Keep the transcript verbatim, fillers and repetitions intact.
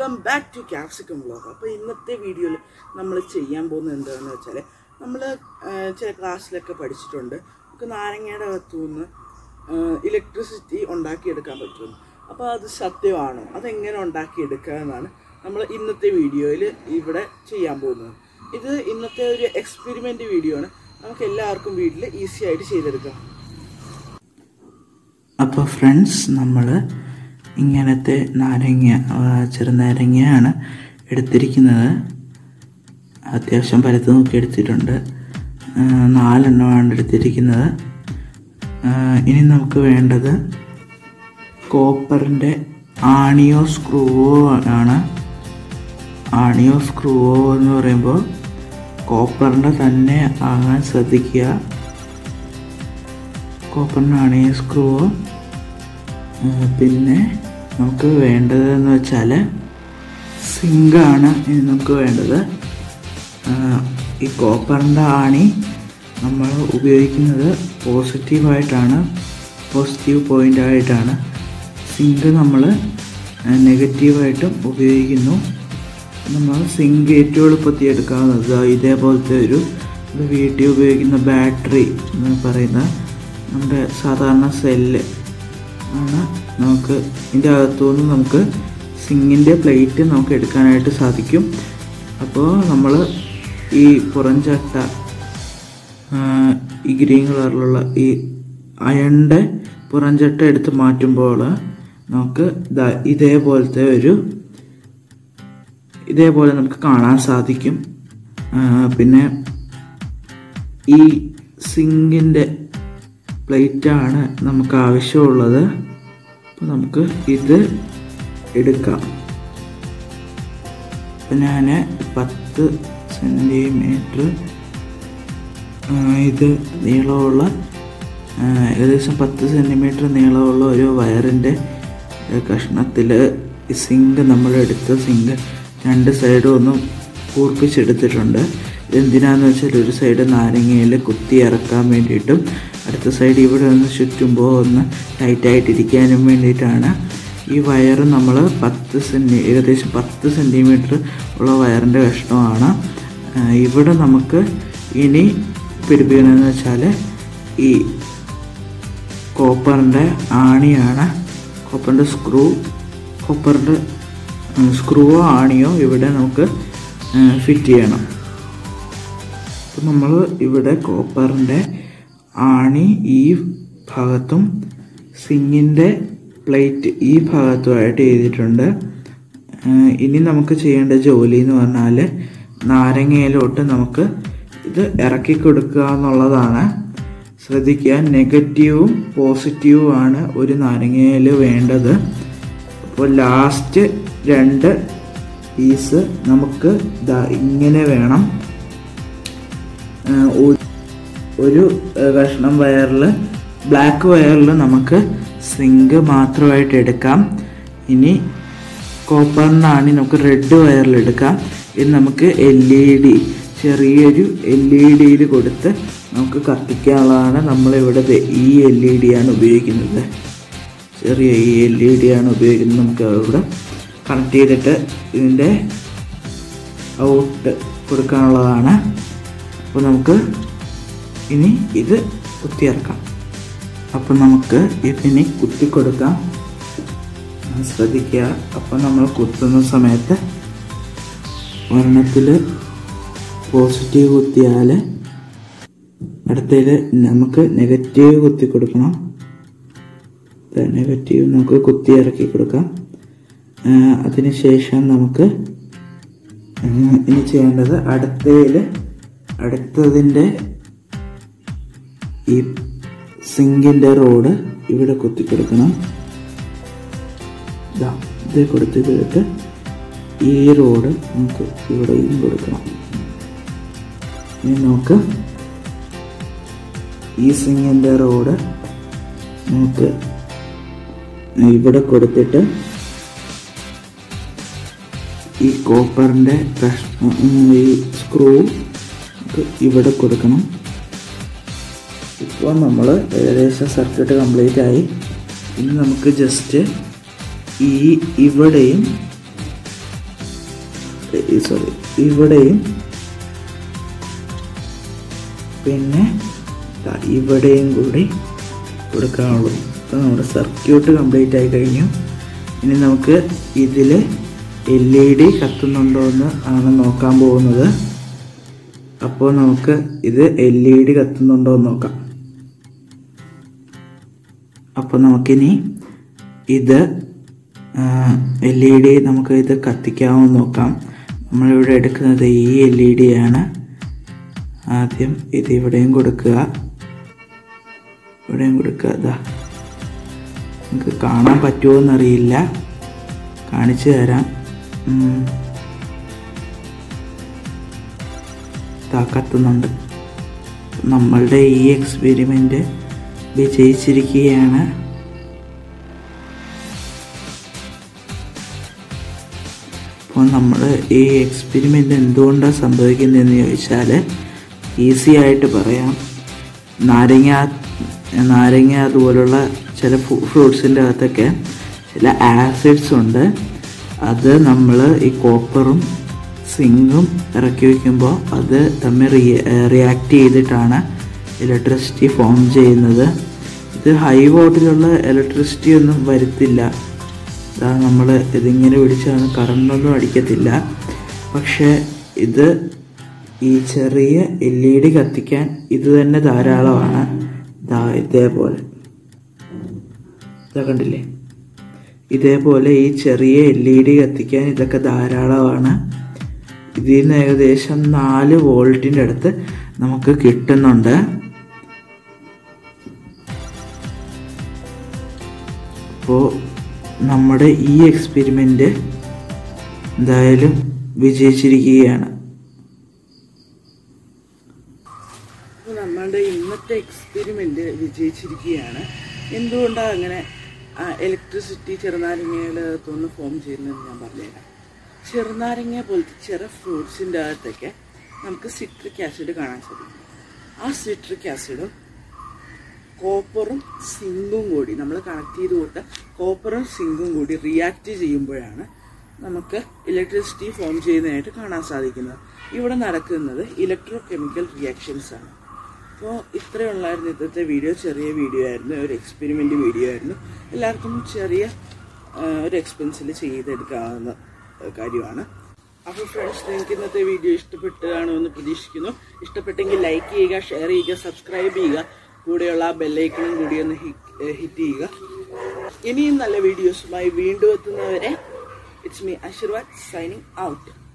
Welcome back to capsicum vlog. അപ്പോൾ ഇന്നത്തെ വീഡിയോയിൽ നമ്മൾ ചെയ്യാൻ പോകുന്നത് എന്താണെന്ന് വെച്ചാൽ, നമ്മൾ ചില ക്ലാസ്സിലൊക്കെ പഠിച്ചിട്ടുണ്ട് നമുക്ക് നാരങ്ങയുടെ അകത്തുനിന്ന് ഇലക്ട്രിസിറ്റി ഉണ്ടാക്കിയെടുക്കാൻ പറ്റുമെന്ന്. അപ്പോൾ അത് സത്യമാണോ, അതെങ്ങനെ ഉണ്ടാക്കിയെടുക്കുക എന്നാണ് നമ്മൾ ഇന്നത്തെ വീഡിയോയിൽ ഇവിടെ ചെയ്യാൻ പോകുന്നത്. ഇത് ഇന്നത്തെ ഒരു എക്സ്പെരിമെൻ്റ് വീഡിയോ ആണ്, നമുക്ക് എല്ലാവർക്കും വീട്ടിൽ ഈസി ആയിട്ട് ചെയ്തെടുക്കാം. അപ്പോൾ ഫ്രണ്ട്സ്, നമ്മൾ ഇങ്ങനത്തെ നാരങ്ങ ചെറുനാരങ്ങയാണ് എടുത്തിരിക്കുന്നത്. അത്യാവശ്യം പരത്ത് നോക്കി എടുത്തിട്ടുണ്ട്. നാലെണ്ണമാണ് എടുത്തിരിക്കുന്നത്. ഇനി നമുക്ക് വേണ്ടത് കോപ്പറിൻ്റെ ആണിയോ സ്ക്രൂവോ ആണ്. ആണിയോ സ്ക്രൂവോ എന്ന് പറയുമ്പോൾ കോപ്പറിൻ്റെ തന്നെ ആകാൻ ശ്രദ്ധിക്കുക. കോപ്പറിൻ്റെ ആണിയോ സ്ക്രൂവോ. പിന്നെ നമുക്ക് വേണ്ടതെന്ന് വെച്ചാൽ സിങ്കാണ് ഇനി നമുക്ക് വേണ്ടത്. ഈ കോപ്പറിൻ്റെ ആണി നമ്മൾ ഉപയോഗിക്കുന്നത് പോസിറ്റീവായിട്ടാണ്, പോസിറ്റീവ് പോയിൻ്റായിട്ടാണ്. സിങ്ക് നമ്മൾ നെഗറ്റീവായിട്ടും ഉപയോഗിക്കുന്നു. നമ്മൾ സിങ്ക് ഏറ്റവും എളുപ്പത്തിൽ എടുക്കാവുന്നത് ഇതേപോലത്തെ ഒരു വീട്ടിൽ ഉപയോഗിക്കുന്ന ബാറ്ററി എന്ന് പറയുന്ന നമ്മുടെ സാധാരണ സെല്ല് ആണ്. നമുക്ക് ഇതിൻ്റെ അകത്തുനിന്ന് നമുക്ക് സിങ്കിൻ്റെ പ്ലേറ്റ് നമുക്ക് എടുക്കാനായിട്ട് സാധിക്കും. അപ്പോൾ നമ്മൾ ഈ പുറംചട്ട ഈ ഗ്രീൻ കളറിലുള്ള ഈ അയണിൻ്റെ പുറംചട്ട എടുത്ത് മാറ്റുമ്പോൾ നമുക്ക് ഇതേപോലത്തെ ഒരു ഇതേപോലെ നമുക്ക് കാണാൻ സാധിക്കും. പിന്നെ ഈ സിങ്കിൻ്റെ പ്ലേറ്റാണ് നമുക്ക് ആവശ്യമുള്ളത്. അപ്പോൾ നമുക്ക് ഇത് എടുക്കാം. അപ്പം ഞാൻ പത്ത് സെൻറ്റിമീറ്റർ ഇത് നീളമുള്ള ഏകദേശം പത്ത് സെൻറ്റിമീറ്റർ നീളമുള്ള ഒരു വയറിൻ്റെ കഷ്ണത്തിൽ ഈ സിങ്ക് നമ്മളെടുത്ത സിങ്ക് രണ്ട് സൈഡും ഒന്ന് കൂർപ്പിച്ചെടുത്തിട്ടുണ്ട്. ഇതെന്തിനാന്ന് വെച്ചാൽ ഒരു സൈഡ് നാരങ്ങയിൽ കുത്തി ഇറക്കാൻ വേണ്ടിയിട്ടും അടുത്ത സൈഡ് ഇവിടെ ഒന്ന് ചുറ്റുമ്പോൾ ഒന്ന് ടൈറ്റായിട്ടിരിക്കാനും വേണ്ടിയിട്ടാണ്. ഈ വയർ നമ്മൾ പത്ത് സെൻറ്റി ഏകദേശം പത്ത് സെൻറ്റിമീറ്റർ ഉള്ള വയറിൻ്റെ കഷ്ണമാണ്. ഇവിടെ നമുക്ക് ഇനി പിടിപ്പിക്കണമെന്ന് വെച്ചാൽ ഈ കോപ്പറിൻ്റെ ആണിയാണ്. കോപ്പറിൻ്റെ സ്ക്രൂ കോപ്പറിൻ്റെ സ്ക്രൂവോ ആണിയോ ഇവിടെ നമുക്ക് ഫിറ്റ് ചെയ്യണം. അപ്പം നമ്മൾ ഇവിടെ കോപ്പറിൻ്റെ ആണി ഈ ഭാഗത്തും സിങ്കിൻ്റെ പ്ലേറ്റ് ഈ ഭാഗത്തുമായിട്ട് ചെയ്തിട്ടുണ്ട്. ഇനി നമുക്ക് ചെയ്യേണ്ട ജോലി എന്ന് പറഞ്ഞാൽ നാരങ്ങയിലോട്ട് നമുക്ക് ഇത് ഇറക്കി കൊടുക്കുക എന്നുള്ളതാണ്. ശ്രദ്ധിക്കുക, നെഗറ്റീവും പോസിറ്റീവും ആണ് ഒരു നാരങ്ങയിൽ വേണ്ടത്. അപ്പോൾ ലാസ്റ്റ് രണ്ട് പീസ് നമുക്ക് ഇതാ ഇങ്ങനെ വേണം. ഒരു കഷ്ണം വയറിൽ ബ്ലാക്ക് വയറിൽ നമുക്ക് സിങ്ക് മാത്രമായിട്ട് എടുക്കാം. ഇനി കോപ്പറിനാണ് നമുക്ക് റെഡ് വയറിൽ എടുക്കാം. ഇത് നമുക്ക് എൽ ഇ ഡി ചെറിയൊരു എൽ ഇ ഡിയിൽ കൊടുത്ത് നമുക്ക് കത്തിക്കാനുള്ളതാണ്. നമ്മളിവിടെ ഈ എൽ ഇ ഡി ആണ് ഉപയോഗിക്കുന്നത്. ചെറിയ ഈ എൽ ഇ ഡി ആണ് ഉപയോഗിക്കുന്നത്. നമുക്ക് ഇവിടെ കണക്ട് ചെയ്തിട്ട് ഇതിൻ്റെ ഔട്ട് കൊടുക്കാനുള്ളതാണ്. അപ്പോൾ നമുക്ക് ഇനി ഇത് കുത്തിയിറക്കാം. അപ്പം നമുക്ക് ഇതിനി കുത്തി കൊടുക്കാം. ശ്രദ്ധിക്കുക, അപ്പം നമ്മൾ കുത്തുന്ന സമയത്ത് ഒരെണ്ണത്തിൽ പോസിറ്റീവ് കുത്തിയാൽ അടുത്തതിൽ നമുക്ക് നെഗറ്റീവ് കുത്തി കൊടുക്കണം. നെഗറ്റീവ് നമുക്ക് കുത്തി ഇറക്കി കൊടുക്കാം. അതിനുശേഷം നമുക്ക് ഇനി ചെയ്യേണ്ടത് അടുത്തതിൽ അടുത്തതിൻ്റെ ഈ സിങ്കിൻ്റെ റോഡ് ഇവിടെ കുത്തി കൊടുക്കണം. ഇതാ ഇത് കൊടുത്തിട്ട് ഈ റോഡ് നമുക്ക് ഇവിടെയും കൊടുക്കണം. ഇനി നമുക്ക് ഈ സിങ്കിൻ്റെ റോഡ് നമുക്ക് ഇവിടെ കൊടുത്തിട്ട് ഈ കോപ്പറിൻ്റെ കഷ്ണം ഈ സ്ക്രൂ ഇവിടെ കൊടുക്കണം. ഇപ്പോൾ നമ്മൾ ഏകദേശം സർക്യൂട്ട് കംപ്ലീറ്റ് ആയി. ഇനി നമുക്ക് ജസ്റ്റ് ഈ ഇവിടെയും സോറി ഇവിടെയും പിന്നെ ഇവിടെയും കൂടി കൊടുക്കാനുള്ളൂ. അപ്പോൾ നമ്മുടെ സർക്യൂട്ട് കംപ്ലീറ്റ് ആയി കഴിഞ്ഞു. ഇനി നമുക്ക് ഇതിൽ എൽ ഇ ഡി കത്തുന്നുണ്ടോ എന്ന് ആണ് നോക്കാൻ പോകുന്നത്. അപ്പോൾ നമുക്ക് ഇത് എൽ ഇ ഡി കത്തുന്നുണ്ടോ എന്ന് നോക്കാം. അപ്പോൾ നമുക്കിനി ഇത് എൽ ഇ ഡി നമുക്ക് ഇത് കത്തിക്കാമെന്ന് നോക്കാം. നമ്മളിവിടെ എടുക്കുന്നത് ഈ എൽ ഇ ഡി ആണ്. ആദ്യം ഇത് ഇവിടെയും കൊടുക്കുക, ഇവിടെയും കൊടുക്കുക. ഇതാ നമുക്ക് കാണാൻ പറ്റുമോ എന്നറിയില്ല, കാണിച്ചു തരാം. ഇതാ കത്തുന്നുണ്ട്. നമ്മളുടെ ഈ എക്സ്പെരിമെൻ്റ് വിജയിച്ചിരിക്കുകയാണ്. അപ്പോൾ നമ്മൾ ഈ എക്സ്പെരിമെൻ്റ് എന്തുകൊണ്ടാണ് സംഭവിക്കുന്നതെന്ന് ചോദിച്ചാൽ ഈസി ആയിട്ട് പറയാം. നാരങ്ങ നാരങ്ങ അതുപോലുള്ള ചില ഫ്രൂട്ട്സിൻ്റെ അകത്തൊക്കെ ചില ആസിഡ്സ് ഉണ്ട്. അത് നമ്മൾ ഈ കോപ്പറും സിങ്കും ഇറക്കി വയ്ക്കുമ്പോൾ അത് തമ്മിൽ റിയ റിയാക്ട് ചെയ്തിട്ടാണ് ഇലക്ട്രിസിറ്റി ഫോം ചെയ്യുന്നത്. ഇത് ഹൈ വോൾട്ടിലുള്ള ഇലക്ട്രിസിറ്റി ഒന്നും വരുത്തില്ല. അതാ നമ്മൾ ഇതിങ്ങനെ പിടിച്ചാണ് കറണ്ടൊന്നും അടിക്കത്തില്ല. പക്ഷേ ഇത് ഈ ചെറിയ എൽ ഇ ഡി കത്തിക്കാൻ ഇത് തന്നെ ധാരാളമാണ്. ഇതാ ഇതേപോലെ ഇതാ കണ്ടില്ലേ, ഇതേപോലെ ഈ ചെറിയ എൽ ഇ ഡി കത്തിക്കാൻ ഇതൊക്കെ ധാരാളമാണ്. ഇതിൽ നിന്ന് ഏകദേശം നാല് വോൾട്ടിൻ്റെ അടുത്ത് നമുക്ക് കിട്ടുന്നുണ്ട്. അപ്പോൾ നമ്മുടെ ഈ എക്സ്പെരിമെൻ്റ് എന്തായാലും വിജയിച്ചിരിക്കുകയാണ്. നമ്മളുടെ ഇന്നത്തെ എക്സ്പെരിമെൻ്റ് വിജയിച്ചിരിക്കുകയാണ്. എന്തുകൊണ്ടാണ് അങ്ങനെ ഇലക്ട്രിസിറ്റി ചെറുനാരങ്ങയിലൊന്ന് ഫോം ചെയ്യുന്നതെന്ന് ഞാൻ പറഞ്ഞുതരാം. ചെറുനാരങ്ങ പോലത്തെ ചെറു ഫ്രൂട്ട്സിൻ്റെ അകത്തൊക്കെ നമുക്ക് സിട്രിക് ആസിഡ് കാണാൻ സാധിക്കും. ആ സിട്രിക് ആസിഡും കോപ്പറും സിങ്കും കൂടി നമ്മൾ കണക്ട് ചെയ്ത് കൊടുത്ത കോപ്പറും സിങ്കും കൂടി റിയാക്ട് ചെയ്യുമ്പോഴാണ് നമുക്ക് ഇലക്ട്രിസിറ്റി ഫോം ചെയ്യുന്നതായിട്ട് കാണാൻ സാധിക്കുന്നത്. ഇവിടെ നടക്കുന്നത് ഇലക്ട്രോ കെമിക്കൽ റിയാക്ഷൻസ് ആണ്. അപ്പോൾ ഇത്രയുള്ളായിരുന്നു ഇന്നത്തെ വീഡിയോ. ചെറിയ വീഡിയോ ആയിരുന്നു, ഒരു എക്സ്പെരിമെൻ്റ് വീഡിയോ ആയിരുന്നു. എല്ലാവർക്കും ചെറിയ ഒരു എക്സ്പെൻസിൽ ചെയ്തെടുക്കാവുന്ന കാര്യമാണ്. അപ്പോൾ ഫ്രണ്ട്സ്, നിങ്ങൾക്ക് ഇന്നത്തെ വീഡിയോ ഇഷ്ടപ്പെട്ട് കാണുമെന്ന് പ്രതീക്ഷിക്കുന്നു. ഇഷ്ടപ്പെട്ടെങ്കിൽ ലൈക്ക് ചെയ്യുക, ഷെയർ ചെയ്യുക, സബ്സ്ക്രൈബ് ചെയ്യുക. കൂടെയുള്ള ആ ബെല്ലൈക്കണും കൂടി ഒന്ന് ഹിറ്റ് ചെയ്യുക. ഇനിയും നല്ല വീഡിയോസുമായി വീണ്ടും എത്തുന്നവരെ it's me Ashirvad signing out.